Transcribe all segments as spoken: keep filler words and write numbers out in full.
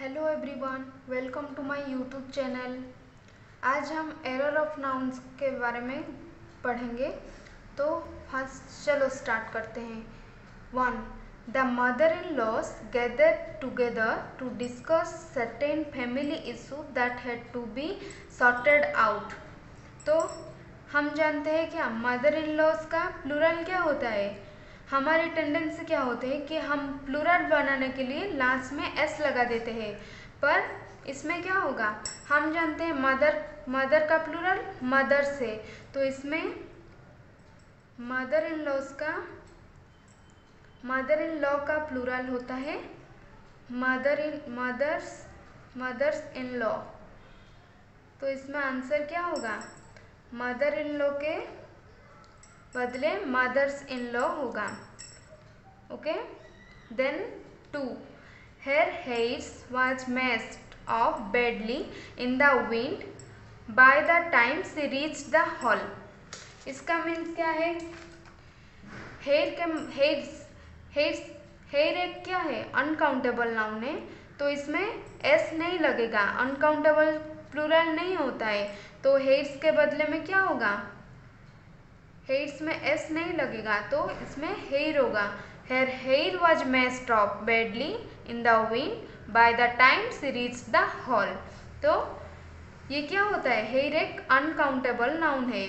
Hello everyone, welcome to my YouTube channel. आज हम error of nouns के बारे में पढ़ेंगे। तो फर्स्ट चलो स्टार्ट करते हैं। One, the mother in laws gathered together to discuss certain family issue that had to be sorted out. तो हम जानते हैं क्या मदर इन लॉज का प्लूरल क्या होता है। हमारी टेंडेंसी क्या होती है कि हम प्लूरल बनाने के लिए लास्ट में एस लगा देते हैं, पर इसमें क्या होगा, हम जानते हैं मदर मदर का प्लूरल मदर से, तो इसमें मदर इन लॉज का मदर इन लॉ का प्लूरल होता है mother in mothers mothers in law. तो इसमें आंसर क्या होगा, मदर इन लॉ के बदले मदर्स इन लॉ होगा। Okay, then two, her hairs was messed off badly in the wind by the time she reach the hall. इसका means क्या है, हेयर के हेयर्स हेयर्स हेयर एक क्या है, अनकाउंटेबल नाउन है, तो इसमें एस नहीं लगेगा, अनकाउंटेबल प्लूरल नहीं होता है, तो हेयर्स के बदले में क्या होगा, हेयर्स में एस नहीं लगेगा, तो इसमें हेयर होगा। Her hair was messed off badly in the wind by the time she reach the hall. तो ये क्या होता है, हेयर एक अनकाउंटेबल नाउन है।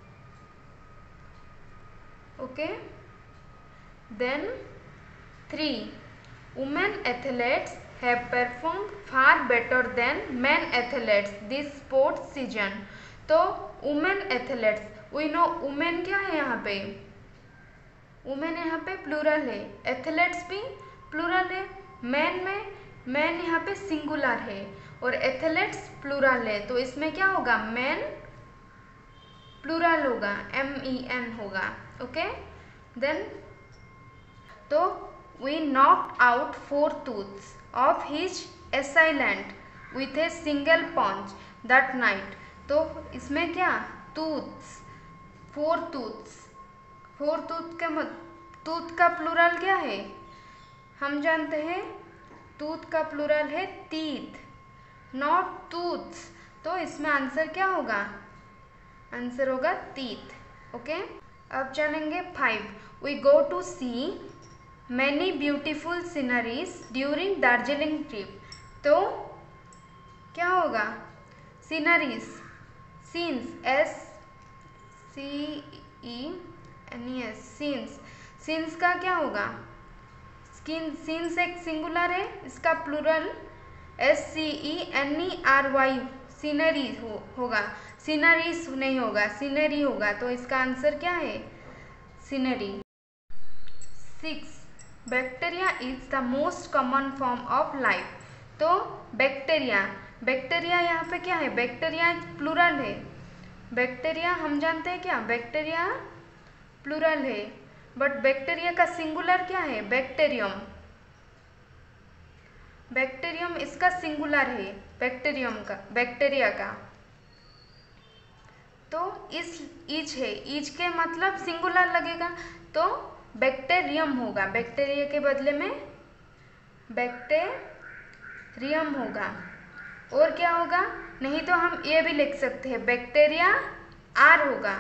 Okay, then three, women athletes have performed far better than men athletes this sports season. तो women athletes, we know women क्या है यहाँ पे, वुमेन यहाँ पे प्लूरल है, एथलीट्स भी प्लूरल है, मैन में मैन यहाँ पे सिंगुलर है और एथलीट्स प्लूरल है, तो इसमें क्या होगा, मैन प्लूरल होगा, एम ई एन होगा। ओके, देन तो we knocked out four tooths off his assailant with a single punch that night. तो इसमें क्या, tooths, four tooths, four tooth के मत टूथ का प्लूरल क्या है, हम जानते हैं टूथ का प्लूरल है टीथ, नॉट टूथ्स, तो इसमें आंसर क्या होगा, आंसर होगा टीथ। ओके, अब जानेंगे five, we go to see many beautiful sceneries during Darjeeling trip. तो क्या होगा, sceneries, scenes, S C E N E S, scenes, scenes का क्या होगा, स्किन, सीन्स एक सिंगुलर है, इसका plural S C E N E R Y, scenery हो, होगा, सीनरीज नहीं होगा, सीनरी होगा, तो इसका आंसर क्या है, scenery. Six, bacteria is the most common form of life. तो बैक्टीरिया, बैक्टीरिया यहाँ पे क्या है, बैक्टीरिया प्लूरल है, बैक्टीरिया हम जानते हैं क्या, बैक्टीरिया प्लूरल है, बट बैक्टीरिया का सिंगुलर क्या है, बैक्टीरियम, बैक्टीरियम इसका सिंगुलर है, बैक्टीरियम का, बैक्टीरिया का। तो इस ईच है, ईच के मतलब सिंगुलर लगेगा, तो बैक्टीरियम होगा, बैक्टीरिया के बदले में बैक्टीरियम होगा। और क्या होगा, नहीं तो हम ये भी लिख सकते हैं, बैक्टीरिया आर होगा।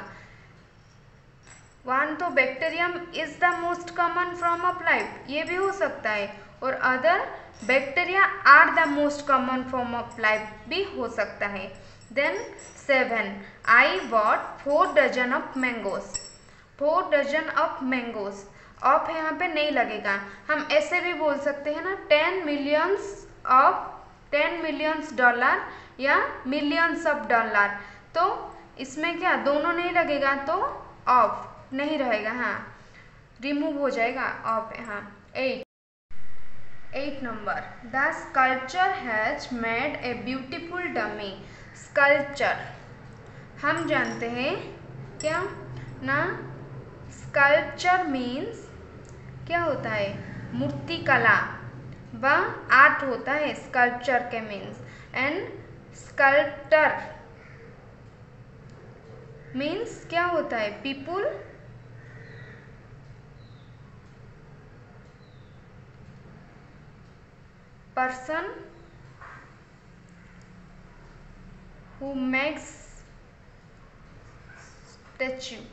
वन, तो bacterium is the most common form of life, ये भी हो सकता है, और other bacteria are the most common form of life भी हो सकता है। Then seven, I bought four dozen of mangoes, four dozen of mangoes, of यहाँ पे नहीं लगेगा, हम ऐसे भी बोल सकते हैं ना, ten millions of ten millions dollar या मिलियंस ऑफ डॉलर, तो इसमें क्या दोनों नहीं लगेगा, तो ऑफ नहीं रहेगा, हाँ रिमूव हो जाएगा ऑफ यहाँ। Eight eight number, the sculpture has made a beautiful dummy. Sculpture हम जानते हैं क्या ना, स्कल्पचर मीन्स क्या होता है, मूर्तिकला व आर्ट होता है स्कल्पचर के मीन्स, एंड स्कल्प्टर मीन्स क्या होता है, people person who makes statue।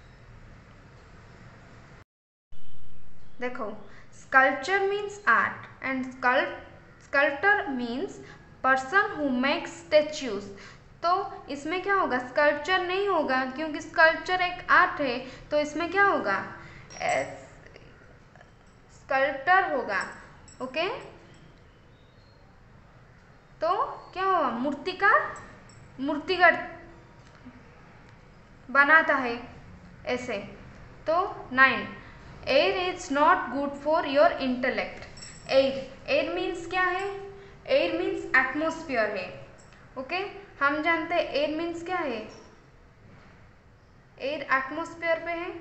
देखो, sculpture means art and sculptor means person who makes statues। तो इसमें क्या होगा, स्कल्पचर नहीं होगा क्योंकि स्कल्पचर एक आर्ट है, तो इसमें क्या होगा, स्कल्पटर होगा। ओके, तो क्या होगा, मूर्तिकार, मूर्तिकार बनाता है ऐसे। तो nine, air is not good for your intellect. Air, air means क्या है, एयर मीन्स एटमोस्फियर है। Okay okay? हम जानते हैं एयर मीन्स क्या है, एयर एटमोस्फियर पे है,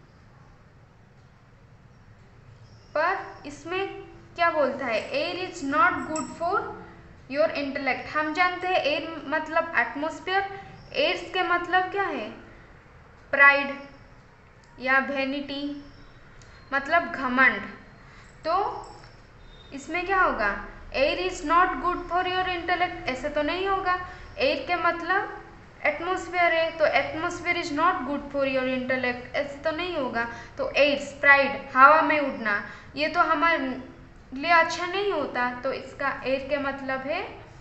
पर इसमें क्या बोलता है, air is not good for your intellect. हम जानते हैं एयर मतलब एटमोस्फियर, एयर्स के मतलब क्या है, प्राइड या वेनिटी मतलब घमंड। तो इसमें क्या होगा, air is not good for your intellect, ऐसे तो नहीं होगा। एयर के मतलब एटमोस्फेयर है, तो atmosphere is not good for your intellect, ऐसे तो नहीं होगा। तो एयर, प्राइड, हवा में उड़ना, ये तो हमारे लिए अच्छा नहीं होता, तो इसका एयर के मतलब है,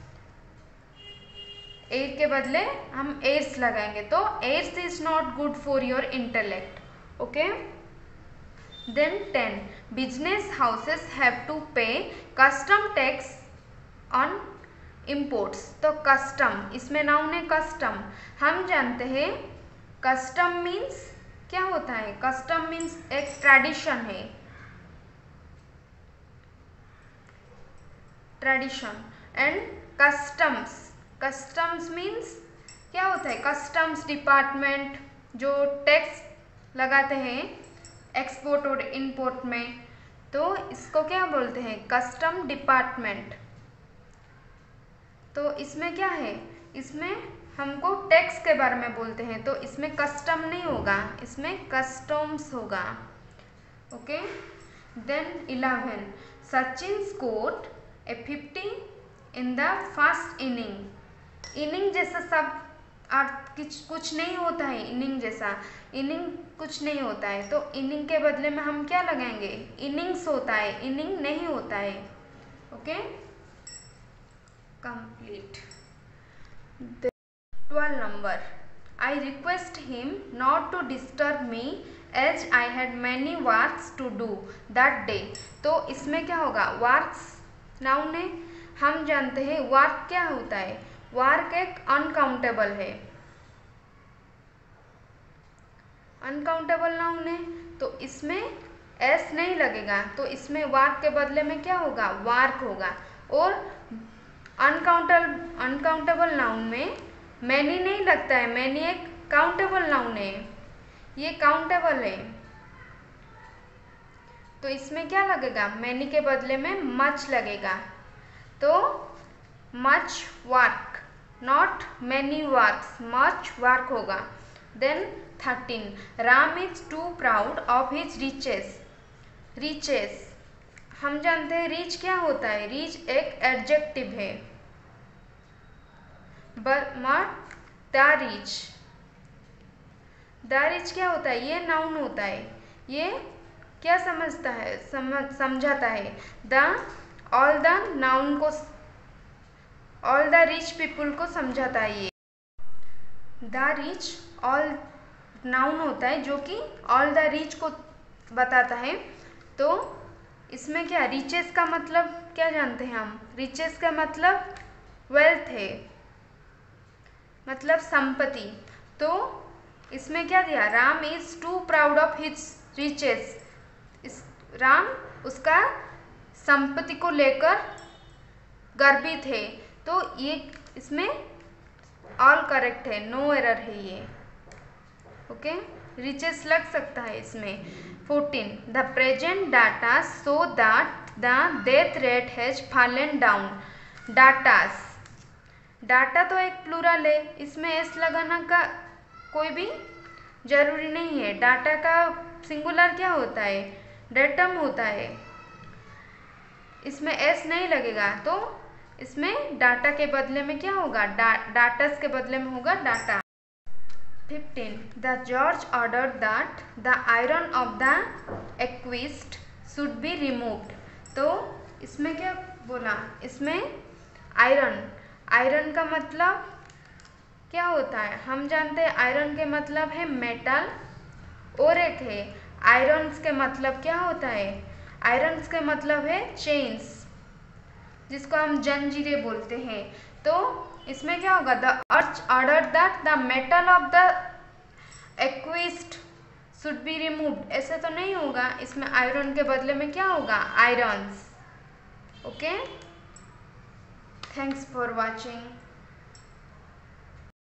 एयर के बदले हम एयर्स लगाएंगे, तो airs is not good for your intellect. Okay, then ten, business houses have to pay custom tax on imports. तो कस्टम, इसमें नाउन है कस्टम। हम जानते हैं कस्टम मीन्स क्या होता है, कस्टम मीन्स एक ट्रेडिशन है, tradition. And customs, customs means क्या होता है, कस्टम्स डिपार्टमेंट जो टैक्स लगाते हैं एक्सपोर्ट और इंपोर्ट में, तो इसको क्या बोलते हैं, कस्टम डिपार्टमेंट। तो इसमें क्या है, इसमें हमको टैक्स के बारे में बोलते हैं, तो इसमें कस्टम नहीं होगा, इसमें कस्टम्स होगा। Okay, then eleven, Sachin scored a fifty in the first inning. Inning जैसा सब अर्थ कुछ नहीं होता है, इनिंग जैसा, इनिंग कुछ नहीं होता है, तो इनिंग के बदले में हम क्या लगाएंगे, इनिंग्स होता है, इनिंग नहीं होता है। Okay, complete. Twelve number, I request him not to disturb me as I had many works to do that day. तो इसमें क्या होगा, वर्क्स नाउन है। हम जानते हैं वर्क क्या होता है, वर्क एक अनकाउंटेबल है, अनकाउंटेबल नाउन है, तो इसमें एस नहीं लगेगा, तो इसमें वर्क के बदले में क्या होगा, वर्क होगा। और अनकाउंटेबल अनकाउंटेबल नाउन में मैनी नहीं लगता है, मैनी एक काउंटेबल नाउन है, ये काउंटेबल है, तो इसमें क्या लगेगा, मैनी के बदले में मच लगेगा, तो much work, not many works, much work होगा। Then thirteen, Ram is too proud of his riches. Riches, हम जानते हैं रिच क्या होता है, रिच एक एडजेक्टिव है, but the rich, the rich क्या होता है, ये नाउन होता है, ये क्या समझता है, समझ समझाता है, द ऑल द नाउन को, ऑल द रिच पीपुल को समझाता है। ये द रिच ऑल नाउन होता है जो कि ऑल द रिच को बताता है। तो इसमें क्या, रिचेस का मतलब क्या जानते हैं हम, रिचेस का मतलब वेल्थ है, मतलब संपत्ति। तो इसमें क्या दिया, Ram is too proud of his riches, इस राम उसका संपत्ति को लेकर गर्वित है, तो ये इसमें ऑल करेक्ट है, नो एरर है ये। ओके, रिचेस लग सकता है इसमें। Fourteen, the present data show that the death rate has fallen down. Datas, data तो एक प्लूरल है, इसमें एस लगाना का कोई भी जरूरी नहीं है। डाटा का सिंगुलर क्या होता है, डेटम होता है, इसमें एस नहीं लगेगा, तो इसमें डाटा के बदले में क्या होगा, डा, डाटस के बदले में होगा data. Fifteen, the judge order that the iron of the accused should be removed. तो इसमें क्या बोला, इसमें आयरन, आयरन का मतलब क्या होता है, हम जानते हैं आयरन के मतलब है मेटल, और एक है आयरन्स के मतलब क्या होता है, आयरन्स के मतलब है चेन्स, जिसको हम जंजीरें बोलते हैं। तो इसमें क्या होगा, the arch order that the metal of the accused should be removed, ऐसे तो नहीं होगा, इसमें आयरन के बदले में क्या होगा, irons. Okay, thanks for watching.